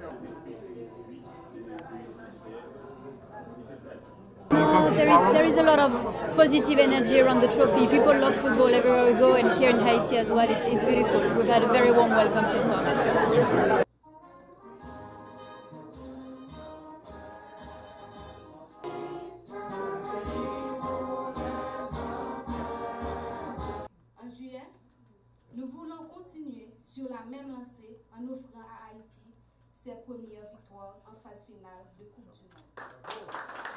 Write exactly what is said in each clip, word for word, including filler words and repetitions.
No, there is, there is a lot of positive energy around the trophy. People love football everywhere we go, and here in Haiti as well. It's, it's beautiful. We've had a very warm welcome so far. En juillet, nous voulons continuer sur la même lancée en offrant à Haïti ses premières victoires en phase finale de Coupe du Monde.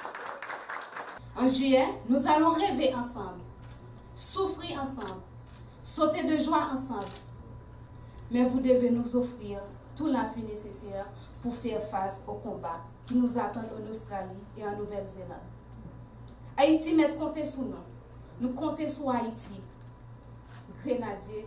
En juillet, nous allons rêver ensemble, souffrir ensemble, sauter de joie ensemble. Mais vous devez nous offrir tout l'appui nécessaire pour faire face au combat qui nous attend en Australie et en Nouvelle-Zélande. Haïti met compter sur nous. Nous comptons sur Haïti. Grenadier.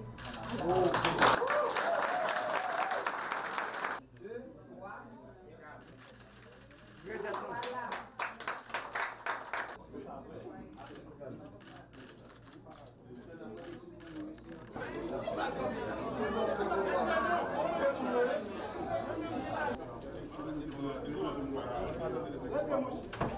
Let's go.